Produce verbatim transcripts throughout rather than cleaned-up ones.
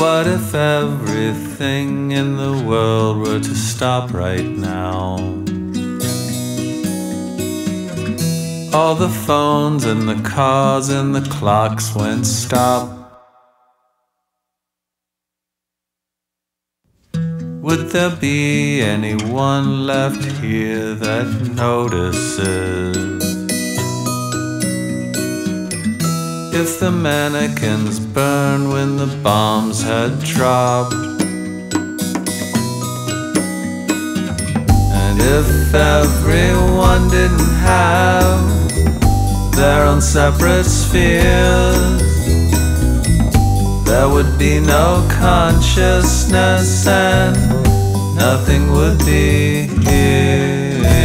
What if everything in the world were to stop right now? All the phones and the cars and the clocks went stop. Would there be anyone left here that notices if the mannequins burned when the bombs had dropped? And if everyone didn't have their own separate spheres, there would be no consciousness and nothing would be here.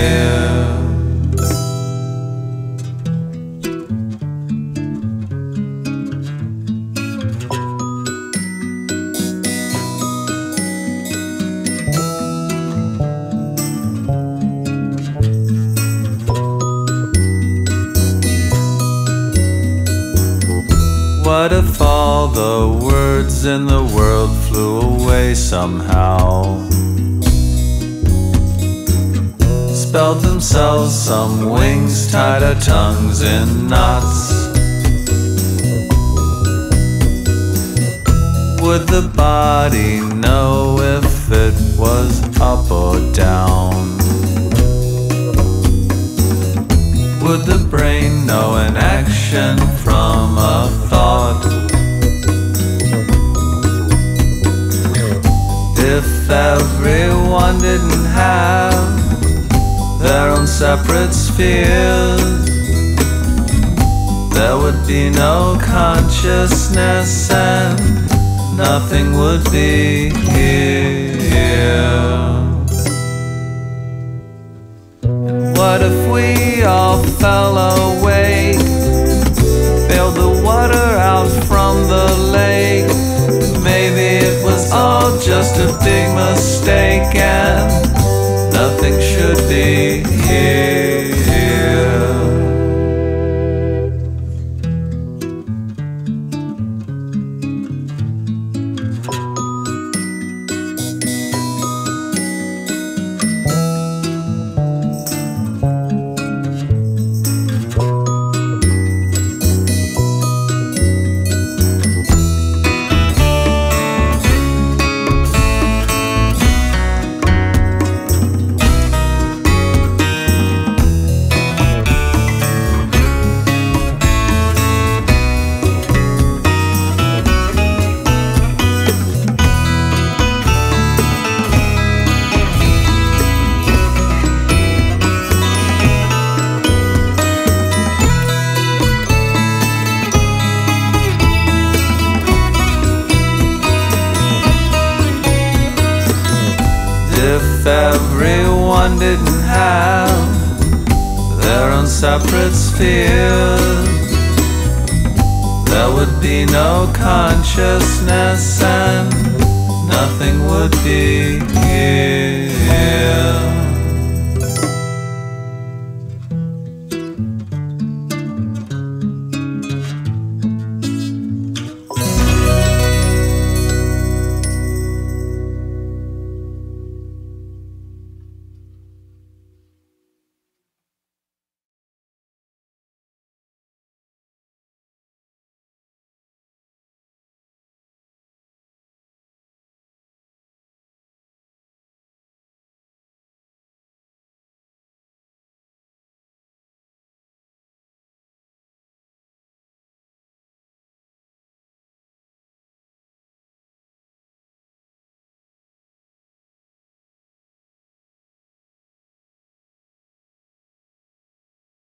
What if all the words in the world flew away somehow? Spelled themselves some wings, tied our tongues in knots. Would the body know if it was up or down? Would the brain know an action from a thought? If everyone didn't have their own separate spheres, there would be no consciousness and nothing would be here. What if we all fell awake, bailed the water out from the lake? Maybe it was all just a big mistake and nothing should be here. If everyone didn't have their own separate spheres, there would be no consciousness and nothing would be here.